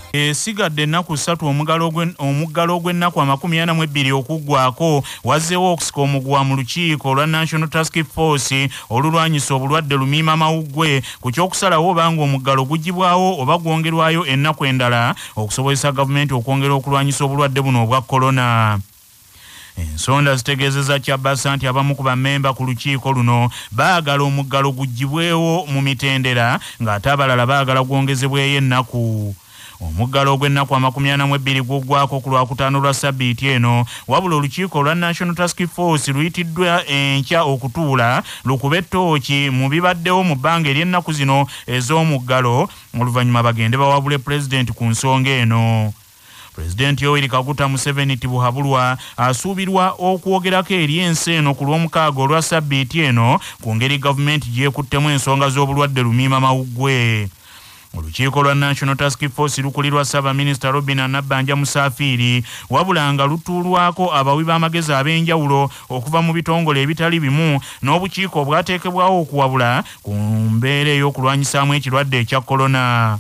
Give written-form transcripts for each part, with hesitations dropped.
Sigadde ennaku 3 omuggalo ogw'ennaku 42 okuggwaako wazzeewo okusika omuguwa mu lukiiko olwa National Task Force olulwanyisa obulwadde lumiima mawuggwe ku kyokusalawo obanga omuggalo gugibwawo oba gwongerwayo ennaku endala okusobozesa gavumenti okwongera okulwanyisa obulwadde buno obwa korona. Ensonda zitegeezezza Kyabasa nti abamu ku bammemba ku lukiiko luno baagala omuggalo gugibwewo mu mitendera ng'ate abalala baagala gwongezebweyo ennaku. Omuggalo ogw'ennaku 42 guggwaako ku Lwakutaano lwa Ssabbiiti eno wabula olukiiko olwa National Task Force luyitiddwa enkya okutuula lukube ettooki mu bibaddewo mu bbanga ery'ennaku zino ez'omuggalo oluvannyuma bagende bawabule pulezidenti ku nsonga eno. Pulezidenti Yoweri Kaguta Museveni Tibuhaburwa asuubirwa okwogerako eri ensi eno ku Lwomukaaga olwa Ssabbiiti eno ku ngeri gavumenti gyekuttemu ensonga z'obulwadde lumiima mawuggwe. Olukiiko lwa National Task Force lukulirwa Ssaabaminisita Robinah Nabbanja Musafiri wabula nga lutuulwako abawi b'amagezi ab'enjawulo okuva mu bitongole ebitali bimu n'obukiiko obwateekebwawo okuwabula ku mbeera ey'okulwanyisaamu ekirwadde ekya korona.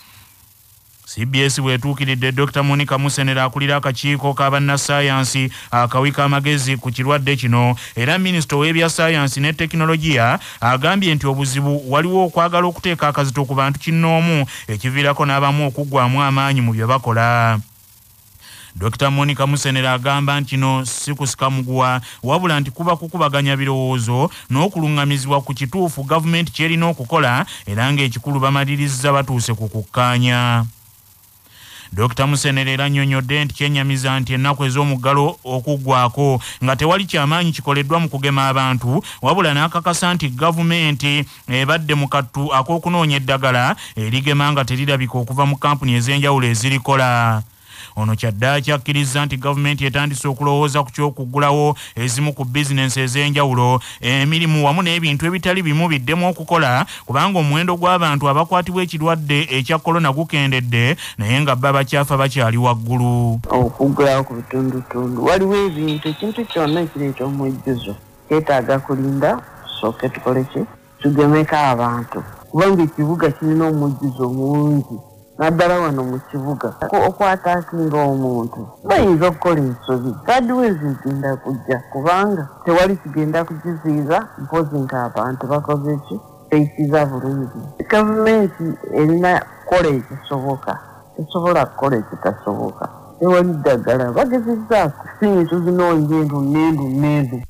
CBS bwetuukiridde Dr. Monica Musenera akulira akakiiko k'abannassaayansi akawika amagezi ku kirwadde kino era minisita w'ebya ssaayansi ne tekinologiya agambye nti obuzibu waliwo okwagala okuteeka akazito ku bantu kinnoomu ekiviirako n'abamu okuggwaamu amaanyi mu bye bakola. Dr. Monica Musenera agamba nti kino si kusika muguwa wabula nti kuba kukubaganya birowoozo n'okulungamizibwa ku kituufu gavumenti kyerina okukola era ng'ekikulu bamalirizza batuuse ku kukkaanya. Dr. Musenera era annyonnyodde nti kyennyamiza nti ennaku ez'omuggalo okuggwaako nga tewali kyamaanyi kikoleddwa mu kugema abantu wabula n'akakasa nti gavumenti ebadde mu kattu ak'okunoonya eddagala erigema nga terirabika okuva mu kampuni ez'enjawulo ezirikola. Ono kyaddaaki akkiriza nti gavumenti etandise okulowooza ku ky'okuggulawo ezimu ku bizinensi ez'enjawulo emirimu wamu n'ebintu ebitali bimu biddemu okukola kubanga omuwendo gw'abantu abakwatibwa ekirwadde ekya korona gukendedde naye nga bba bakyafa bakyali waggulu. Okuggulawo ku bitundutundu waliwo ebintu ekintu kyonna ekireeta omujjuzo kyetaaga kulinda tusooke tukole ki tugemeko abantu kubanga ekibuga kirina omujjuzo mungi. Naddala wano mu kibuga okwataakinga omuntu bayinza okukola ensobi kadiwezi zigenda kujja kubanga tewali kigenda kukiziiza mpozi ng'abantu bakoze ki teisiza bulungi. Gavumenti erina kukola ekisoboka tesobola kukola ekitasoboka. Tewali ddagala bagezezzaako sintu zinoonya endu.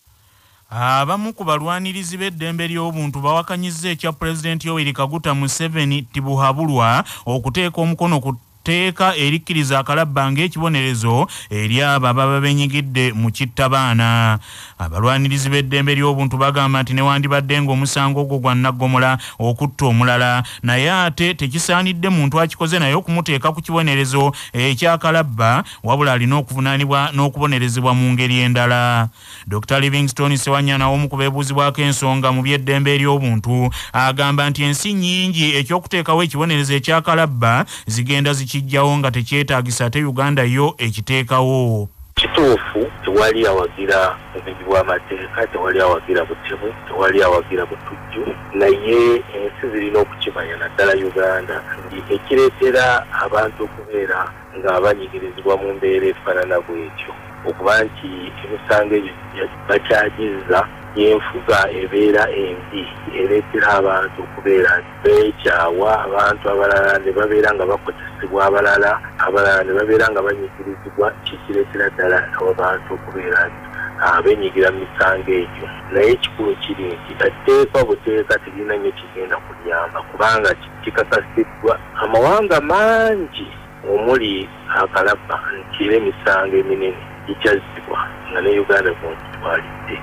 Abamu ku balwanirizi b'eddembe ly'obuntu bawakanyizza ekya Pulezidenti Yoweri Kaguta Museveni Tibuhaburwa okuteeka omukono ku tteeka erikkiriza akalabba ng'ekibonerezo eri abo ababa benyigidde mu kittabaana. Abalwanirizi b'eddembe ly'obuntu bagamba nti newandibadde ng'omusango ogwo gwa nnaggomola okutta omulala naye ate tekisaanidde muntu akikoze naye okumuteeka ku kibonerezo ekyakalabba wabula alina okuvunaanibwa n'okubonerezebwa mu ngeri endala. Dr. Livingstone Sewanyana omu ku beebuuzibwako ensonga mu by'eddembe ery'obuntu agamba nti ensi nnyingi ekyokuteekawo ekibonerezo ekyakalabba zigenda kijjawo nga tekyetaagisa ate Uganda yo ekiteekawo. Kituufu tewali awagira bumenyi bw'amateeka, tewali awagira butemu, tewali awagira butujju, naye ensi zirina okukimanya naddala Uganda ekireetera abantu okubeera nga banyigirizibwa mu mbeera efaanana bw'etyo okuba nti emisango egyo bakyagizza y'enfuga ebeera embi ereetera abantu okubeera beekyawa abantu abalala ne babeera nga bakozesebwa abalala ne babeera nga banyigirizibwa kikireetera ddala abantu okubeera benyigira mu misango egyo. Naye ekikulu kiri nti etteeka buteeka terina nnyo kigenda kuyamba kubanga kikakasiddwa amawanga mangi omuli akalabba nti era emisango eminene gikyazibwa nga ne Uganda bw'etwalidde.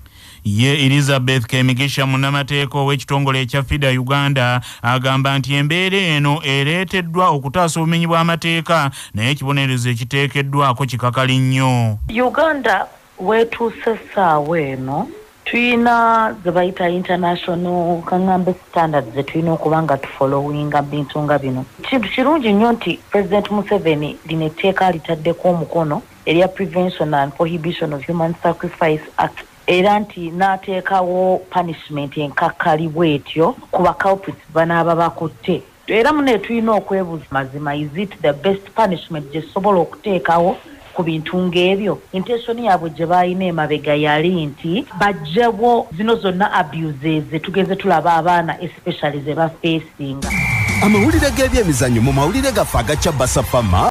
Ye Elizabeth Kemigisha munnamateeka ow'ekitongole ekya FIDA Uganda agamba nti embeera eno ereeteddwa okutaasa obumenyi bw'amateeka naye ekibonerezo ekiteekeddwako kikakali nnyo. Uganda weetuuse essaawa eno tuyina ze bayita international kangambe standards ze tulina okuba nga tufollowinga bintu nga bino. Kintu kirungi nnyo nti President Museveni lino etteeka litaddeko omukono erya Prevention and Prohibition of Human Sacrifice Act era nti n'ateekawo punishment enkakkali bw'etyo ku baculprits banaaba bakutte era mune tulina okwebuuza mazima, is it the best punishment gye tusobola okuteekawo ku bintu ng'ebyo? Intention yaabwe gye baalina emabega yali nti bajjebo zino zonna abuses tugeze tulaba abaana especially ze bafeesinga. Amawulire g'ebyemizannyo mu mawulire gaffe agaca Basafama.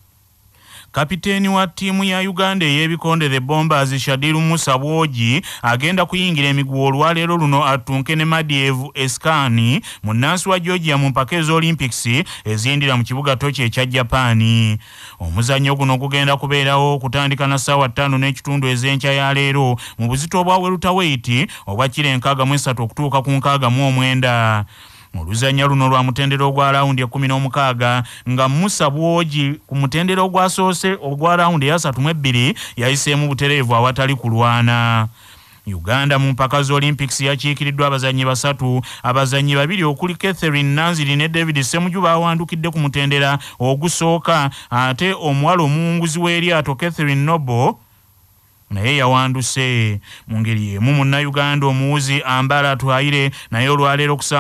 Kapiteeni wa ttiimu ya Uganda ey'ebikonde the Bombers Shadiru Musa Bwogi agenda kuyingira emiguwa olwaleero luno atunke ne Madievu Eskani munnansi wa Georgia mu mpaka ez'Olympics eziyindira mu kibuga Tokyo ekya Japan. Omuzannyo guno gugenda kubeerawo okutandika na ssaawa 5:30 ez'enkya ya leero mu buzito obwa welterweight obwa kilo 63 okutuuka ku 69. Oluzannya luno lwa mutendero ogwa raundi 16 nga Musa Bwogi ku mutendero ogwasoose ogwa raundi ya 32 yayiseemu butereevu awatali kulwana. Uganda mu mpaka z'Olympics yakiikiriddwa abazannyi basatu, abazannyi babiri okuli Catherine Nanziri ne David Semujuba awandukidde ku mutendera ogusooka, ate omuwala omuwunguzi w'eryato Catherine Nobo naye yawanduse. Mu ngeri emu munnayuganda omuwuzi Ambala Twaire naye olwaleero ku ssaawa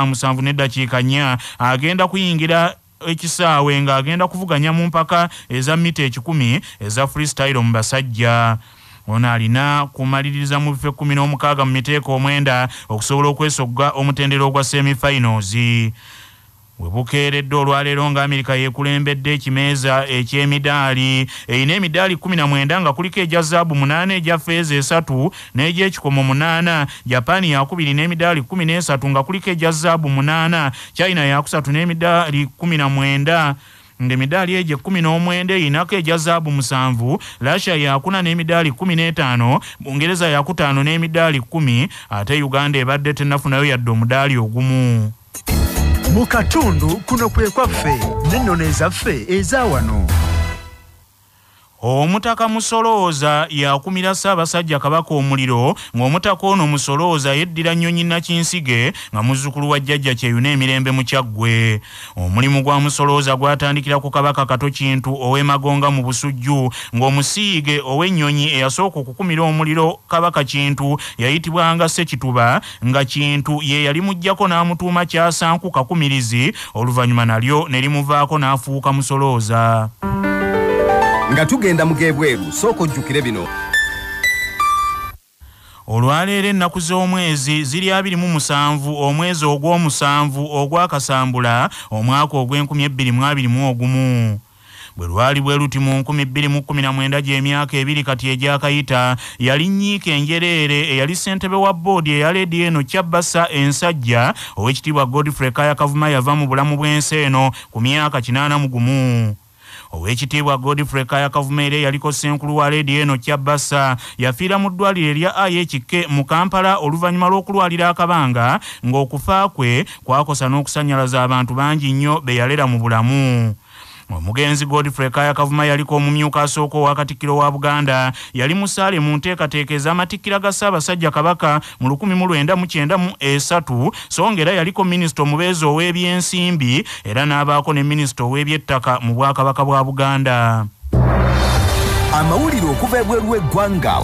7:4 agenda kuyingira ekisaawe ng'agenda kuvuganya mu mpaka eza mita 10 eza freestyle mu basajja. Ono alina kumaliriza mu bifo 16 mu miteeko 9 okusobola okwesogga omutendero ogwa semi-finals. Webukeeredde olwaleero nga Amerika yeekulembedde ekimeeza eky'emidaali. Eyina emidaali 19 nga kuliko egya zaabu 8, egya feeza 3 n'egy'ekikomo 8. Japan yakubiri n'emidaali 13 nga kuliko egya zaabu 8. China yakusatu n'emidaali 19 ng'emidaali egyo 19 eyinako egya zaabu 7. Russia yakuna n'emidaali 15. Bungereza yakutaano n'emidaali 10. Ate Uganda ebadde tennafunayo yadde omudaali ogumu. Mu katundu kuno kwe kwaffe n'ennono ezaffe eza wano. Omutaka Musolooza yakumira Ssaabasajja Kabaka omuliro ng'omutaka ono Musolooza yeddira Nnyonyi Nakinsige nga muzzukulu wa jjajja Kyeyuna Emirembe mu Kyaggwe. Omulimu gwa Musolooza gwatandikira ku Kabaka Kato Kintu ow'Emagonga mu Busujju ng'omusiige ow'ennyonyi eyasooka okukumira omuliro Kabaka Kintu yayitibwanga Ssekituba nga Kintu ye yali mujjako n'amutuuma Kyasanku Kakumirizi, oluvannyuma nalyo ne limuvaako n'afuuka Musolooza. Nga tugenda mugebweru soko ojjukire bino. Olwaleero ennaku z'omwezi ziri 27 omwezi ogw'omusanvu ogwakasambula omwaka ogw'2021. Bwe lwali bwe luti mu 2019 gy'emyaka 2 kati egyakayita yali Nnyiike Enjereere eyali ssentebe wa boodi eya leediyo eno Kyabasa Ensajja Oweekitiibwa Godfrey Kaya Kavuma yava mu bulamu bw'ensi eno ku myaka 81. Oweekitiibwa Godfrey Kaya Kavuma era yaliko ssenkulu wa leediyo eno Kyabasa yafiira mu ddwaliro erya IHK mu Kampala oluvannyuma lw'okulwalira akabanga ng'okufa kwe kwakosa n'okusannyalaza abantu bangi nnyo be yalera mu bulamu. Omugenzi Godfrey Kaya Kavuma yaliko omumyuka asooka owa Katikkiro wa Buganda, yali musaale mu nteekateeka ez'amatikkira ga Ssaabasajja Kabaka mu 1993 so ng'era yaliko minisita omubeezi ow'ebyensimbi era n'abaako ne minisita ow'ebyettaka mu Bwakabaka bwa Buganda. Amawulire okuva ebweru w'eggwanga.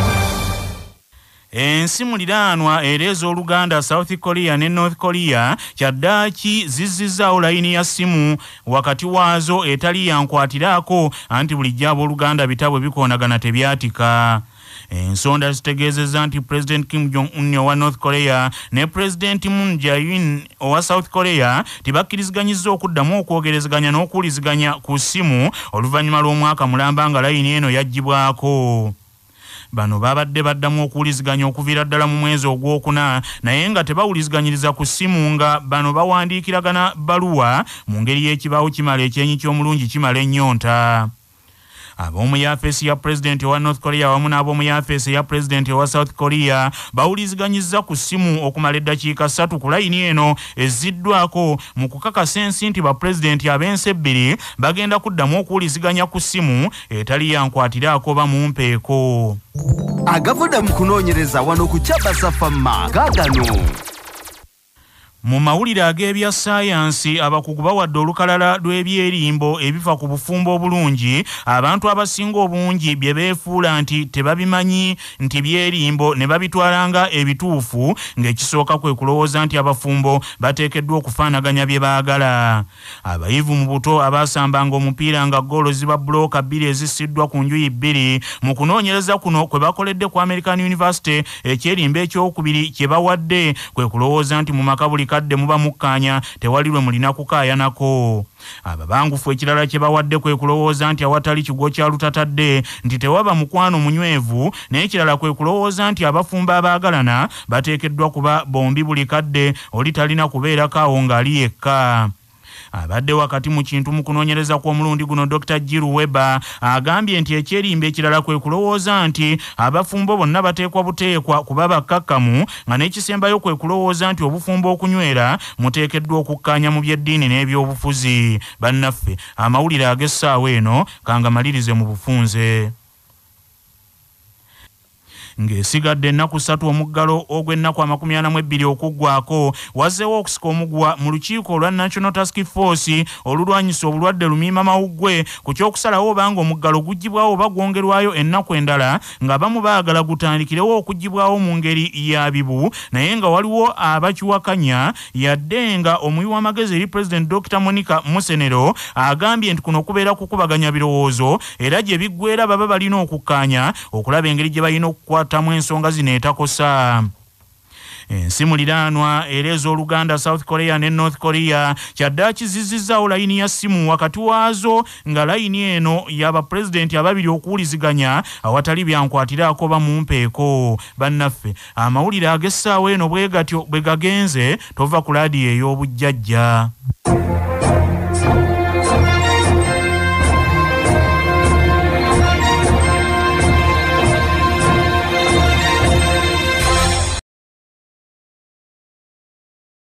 Ensi muliraanwa era ez'Oluganda South Korea ne North Korea kyaddaaki zizzizaawo layini ya simu wakati waazo etali yankwatiraako anti bulijjo ab'Oluganda bitabo bikoonagana tebyatika. Ensonda zitegeezezza nti President Kim Jong-un owa North Korea ne President Moon Jae-in owa South Korea tibakkiriziganyizza okuddamu okwogerezeganya n'okuwuliziganya ku ssimu oluvannyuma lw'omwaka mulamba nga layini eno yaggyibwako. Bano babadde baddamu okuwuliziganya okuviira ddala mu mwezi ogwokuna naye nga tebawuliziganyiriza ku ssimu nga bano bawandiikiragana bbaluwa mu ngeri y'ekibaawo kimala ekyenyi ky'omulungi kimala ennyonta. Ab'omu yafeesi ya President owa North Korea wamu n'ab'omu yafeesi ya President owa South Korea bawuliziganyizza ku ssimu okumala eddakiika 3 ku layini eno ezziddwako mu kukakasa ensi nti bapulezidenti ab'ensi ebbiri bagenda kuddamu okuwuliziganya ku ssimu etali yankwatiraako ba mu mpeeko. Agavuda mu kunoonyereza wano ku Kyabasa Fama gaagano. Mu mawulire ag'ebya ssayansi abakugu bawadde olukalala lw'ebyerimbo ebifa ku bufumbo obulungi abantu abasinga obungi bye beefuula nti tebabimanyi nti byerimbo ne babitwalanga ebituufu ng'ekisooka kwe kulowooza nti abafumbo bateekeddwa okufaanaganya bye baagala. Abayivu mu buto abaasambanga omupiira nga ggoolo ziba bulooka bbiri ezisiddwa ku njuyi bbiri mu kunoonyereza kuno kwe bakoledde ku American University ekyerimbo ekyokubiri kye bawadde kwe kulowooza nti mu maka buli kadde muba mukkaanya tewali lwe mulina kukaayanako. Ababangufu ekirala kye bawadde kwe kulowooza nti awatali kigo kya lutatadde nti tewaba mukwano munywevu, n'ekirala kwe kulowooza nti abafumba abaagalana bateekeddwa kuba bombi buli kadde oli talina kubeerako awo ng'ali yekka. Abadde wakati mu kintu mu kunoonyereza kw'omulundi guno Dr. Jill Weber agambye nti ekyerimbe ekirala kwe kulowooza nti abafumbo bonna bateekwa buteekwa kuba bakkakkamu, nga n'ekisembayo kwe kulowooza nti obufumbo okunywera muteekeddwa okukkaanya mu by'eddiini n'ebyobufuzi. Bannaffe, amawulire ag'essaawa eno kangamalirize mu bufunze. Ng'esigadde ennaku 3 omuggalo ogw'ennaku 42 okuggwaako wazzeewo okusika omugwa mu lukiiko olwa National Task Force olulwanyisa obulwadde lumiima mawuggwe ku ky'okusalawo obanga omuggalo guggyibwawo oba gwongerwayo ennaku endala, nga bamu baagala gutandikirewo okuggyibwawo mu ngeri ya bibu, naye nga waliwo abakiwakanya, yadde nga omuwi w'amagezi eri President Dr. Monica Musenero agambye nti kuno kubeera kukubaganya birowoozo era gye biggweera baba balina okukkaanya okulaba engeri gye balina okukwatamu ensonga zino etakosa. Ensi muliraanwa era ez'Oluganda, South Korea ne North Korea kyadda kizizizaawo layini ya ssimu wakati waazo, nga layini eno y'abapulezidenti ababiri okuwuliziganya awatali byankwatiraako ba mu mpeeko. Bannaffe, amawulire ag'essaawa eno bwe gatyo bwe gagenze, tova ku laadiyo ey'obujjajja.